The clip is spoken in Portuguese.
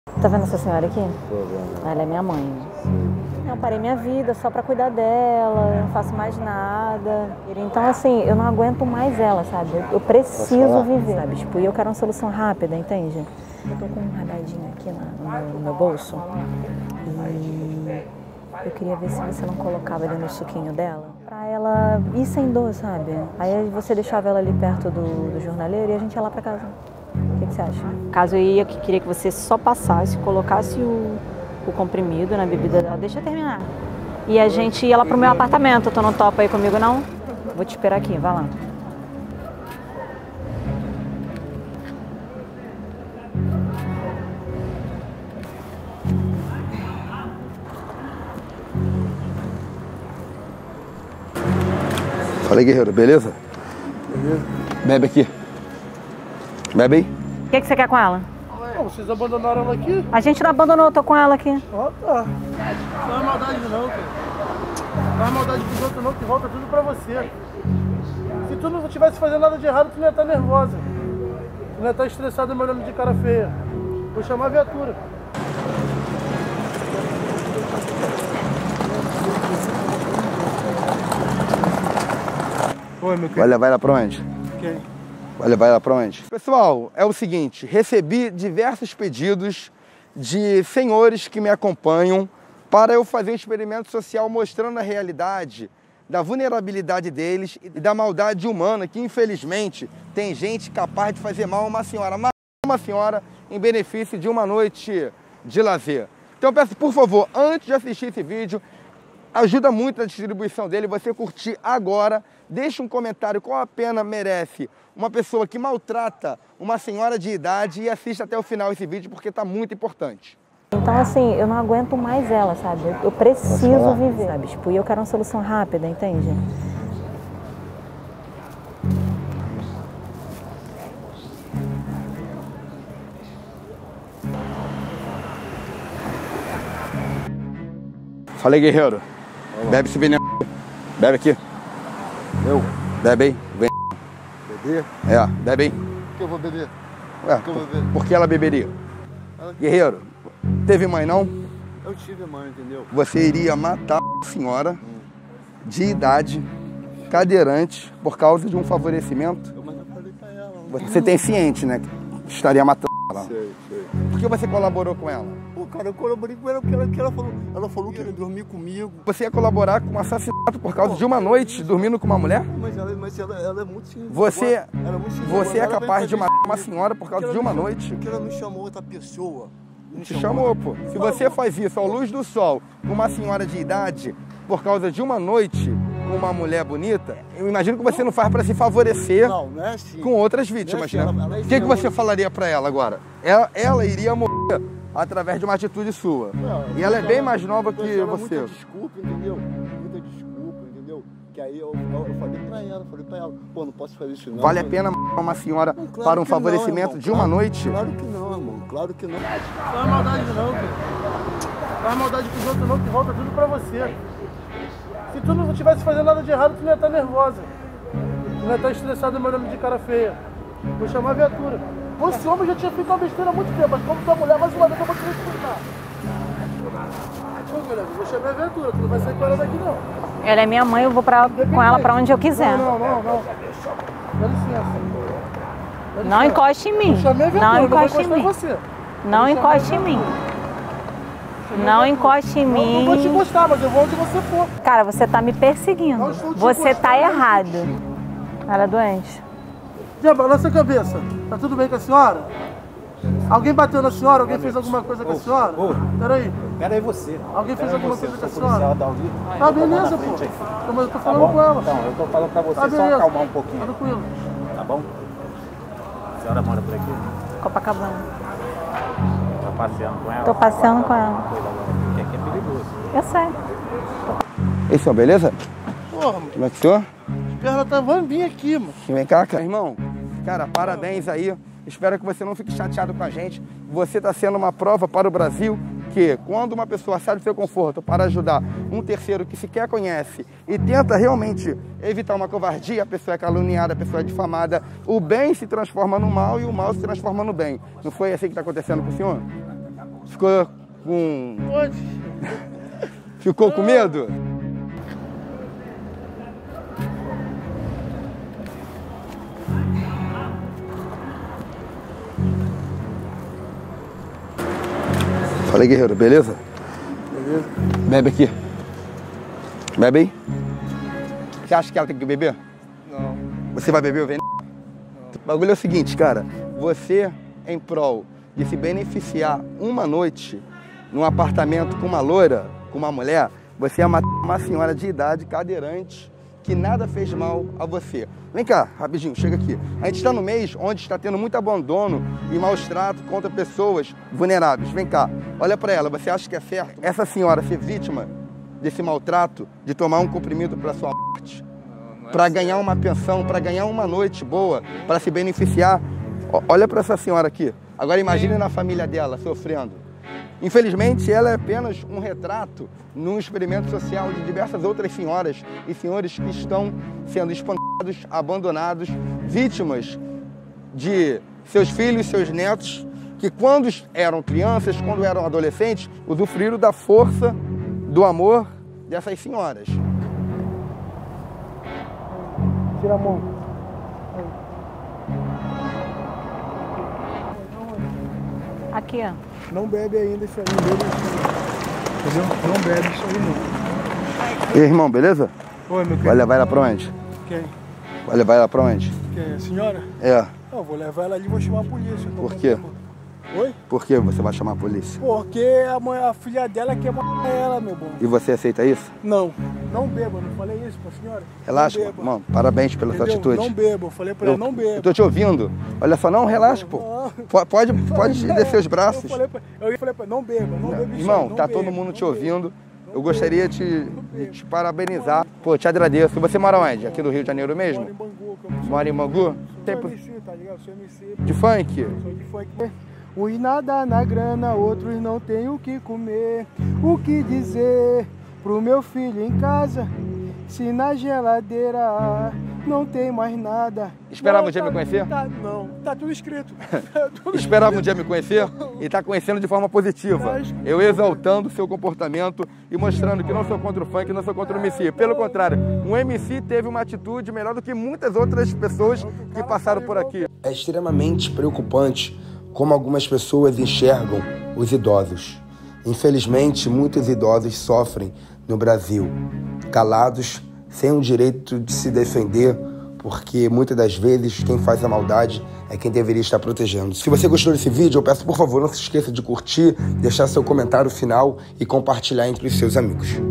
Tá vendo essa senhora aqui? Tô vendo. Ela é minha mãe. Eu parei minha vida só pra cuidar dela, eu não faço mais nada. Então, assim, eu não aguento mais ela, sabe? Eu preciso viver, sabe? Tipo, e eu quero uma solução rápida, entende? Eu tô com um remedinho aqui no meu bolso e eu queria ver se você não colocava ali no suquinho dela pra ela ir sem dor, sabe? Aí você deixava ela ali perto do jornaleiro e a gente ia lá pra casa. O que você acha? Caso eu ia, queria que você só passasse, colocasse o comprimido na bebida dela. Deixa eu terminar. E a gente ia lá pro meu apartamento. Tu não topa aí comigo, não? Vou te esperar aqui, vai lá. Fala aí, guerreiro, beleza? Beleza. Bebe aqui. Bebe aí. O que você quer com ela? Não, vocês abandonaram ela aqui? A gente não abandonou, eu tô com ela aqui. Ah, tá. Não é maldade não, cara. Não é maldade dos outros não, que volta tudo pra você. Se tu não tivesse fazendo nada de errado, tu não ia estar nervosa. Tu não ia estar estressada me olhando de cara feia. Vou chamar a viatura. Oi, meu querido. Vai levar ela pra onde? Quem? Vai levar ela pra onde? Pessoal, é o seguinte, recebi diversos pedidos de senhores que me acompanham para eu fazer um experimento social mostrando a realidade da vulnerabilidade deles e da maldade humana que, infelizmente, tem gente capaz de fazer mal a uma senhora, em benefício de uma noite de lazer. Então eu peço, por favor, antes de assistir esse vídeo, ajuda muito na distribuição dele, você curtir agora, deixa um comentário qual a pena merece uma pessoa que maltrata uma senhora de idade e assista até o final esse vídeo porque está muito importante. Então, assim, eu não aguento mais ela, sabe? Eu preciso viver, sabe? Tipo, e eu quero uma solução rápida, entende? Fala aí, guerreiro. Bebe esse veneno. Bebe aqui. Eu? Bebe aí. Vem. Beber? É, bebe aí. Por que eu vou beber? Ué, Por que eu vou beber? por que ela beberia? Guerreiro, teve mãe não? Eu tive mãe, entendeu? Você iria matar a senhora de idade, cadeirante, por causa de um favorecimento? Mas eu falei pra ela. Você tem ciente, né? Que estaria matando ela. Sei. Por que você colaborou com ela? Pô, cara, eu colaborei com ela porque ela falou. Ela falou que ia dormir comigo. Você ia colaborar com um assassinato por causa de uma noite dormindo com uma mulher? Mas ela é muito simples. Você é Ela vai capaz de fazer matar isso uma comigo. senhora por causa de uma noite? Porque ela não chamou outra pessoa. Não Te chamou, pô. Se você faz isso à luz do sol com uma senhora de idade por causa de uma noite com uma mulher bonita, eu imagino que você não faz para se favorecer Não é assim. com outras vítimas, né? Ela O que você falaria para ela agora? Ela iria morrer através de uma atitude sua. E ela é bem mais nova que você. Muita desculpa, entendeu? Muita desculpa, entendeu? Que aí eu falei pra ela, pô, não posso fazer isso não. Vale a pena matar uma senhora Não, claro para um que não, favorecimento irmão. de uma noite? Claro que não, irmão. Claro que não. Não é maldade não, cara. Não é maldade com os outros não, que volta tudo pra você. Se tu não tivesse fazendo nada de errado, tu não ia estar nervosa. Tu não ia estar estressada me olhando de cara feia. Vou chamar a viatura. Esse homem já tinha feito uma besteira há muito tempo, mas como tua mulher, mais uma vez eu vou te respeitar. Ô, Guilherme, vou chamar a viatura, tu não vai sair com ela daqui não. Ela é minha mãe, eu vou com ela pra onde eu quiser. Não. Dá licença. Não encoste em mim. Eu chamei a viatura, Não não vou encoste em encostar em mim. você. Não encoste em mim. Não encoste em Não, não vou te mim. encostar, mas eu vou onde você for. Cara, você tá me perseguindo. Não estou te Você tá encostando. errado. Ela é doente. Já balança a cabeça. Tá tudo bem com a senhora? Alguém bateu na senhora? Alguém fez alguma coisa com a senhora? Peraí. Pera aí você. Alguém fez alguma coisa com a policial senhora? da Uri. Tá beleza, pô. Mas eu tô falando com ela. Então, eu tô falando pra você Tá só beleza. acalmar um pouquinho, Tranquilo. tá bom? A senhora mora por aqui? Copacabana. Tá passeando com ela? Tô passeando com ela. Cuidado agora, porque aqui é perigoso. Eu sei. Ei, senhor, beleza? Porra, mano. Como é que senhor? As pernas tá bambinha aqui, mano. Vem cá, cara. Irmão, cara, parabéns aí. Espero que você não fique chateado com a gente. Você está sendo uma prova para o Brasil que, quando uma pessoa sai do seu conforto para ajudar um terceiro que sequer conhece e tenta realmente evitar uma covardia, a pessoa é caluniada, a pessoa é difamada, o bem se transforma no mal e o mal se transforma no bem. Não foi assim que está acontecendo com o senhor? ficou com... Pode. Ficou com medo? Fala aí, guerreiro, beleza? Beleza. Bebe aqui. Bebe aí. Você acha que ela tem que beber? Não. Você vai beber o veneno? O bagulho é o seguinte, cara. Você, em prol de se beneficiar uma noite num apartamento com uma loira, com uma mulher, você é uma senhora de idade, cadeirante, que nada fez mal a você. Vem cá, rapidinho, chega aqui. A gente está no mês onde está tendo muito abandono e maus tratos contra pessoas vulneráveis. Vem cá, olha para ela, você acha que é certo essa senhora ser vítima desse maltrato, de tomar um comprimido para sua morte, para ganhar uma pensão, para ganhar uma noite boa, para se beneficiar? Olha para essa senhora aqui. Agora imagine na família dela sofrendo. Infelizmente, ela é apenas um retrato num experimento social de diversas outras senhoras e senhores que estão sendo espancados, abandonados, vítimas de seus filhos, seus netos, que quando eram crianças, quando eram adolescentes, usufruíram da força, do amor dessas senhoras. Tira a mão. Aqui, ó. Não bebe ainda isso aí, não bebe isso aí. Entendeu? Não bebe isso aí, não. E aí, irmão, beleza? Oi, meu querido. Vai levar ela pra onde? Quem? Vai levar ela pra onde? Quem? A senhora? É. Eu vou levar ela ali e vou chamar a polícia. Por quê? Oi? Por que você vai chamar a polícia? Porque a filha dela quer matar ela, meu bom. E você aceita isso? Não. Não beba, não falei isso pra senhora? Relaxa, não beba. irmão. Parabéns pela sua Entendeu? atitude. Não beba, eu falei pra ela, não beba. Eu tô te ouvindo. Olha só, não, relaxa, pô. Pode descer os braços. Eu falei pra não beba, não beba. Irmão, tá todo mundo te ouvindo. Eu gostaria de te parabenizar. Pô, te agradeço. Você mora onde? Aqui do Rio de Janeiro mesmo? Moro em Bangu. Mora em Bangu? Sou MC, tá ligado? Sou MC. De funk? Sou de funk. Uns nada na grana, outros não tem o que comer. O que dizer pro meu filho em casa, se na geladeira não tem mais nada? Esperava um dia me conhecer? Não, tá tudo escrito. Esperava um dia me conhecer e tá conhecendo de forma positiva. Eu exaltando o seu comportamento e mostrando que não sou contra o funk, não sou contra o MC. Pelo contrário, um MC teve uma atitude melhor do que muitas outras pessoas que passaram por aqui. É extremamente preocupante como algumas pessoas enxergam os idosos. Infelizmente, muitos idosos sofrem no Brasil, calados, sem o direito de se defender, porque muitas das vezes quem faz a maldade é quem deveria estar protegendo. Se você gostou desse vídeo, eu peço por favor, não se esqueça de curtir, deixar seu comentário final e compartilhar entre os seus amigos.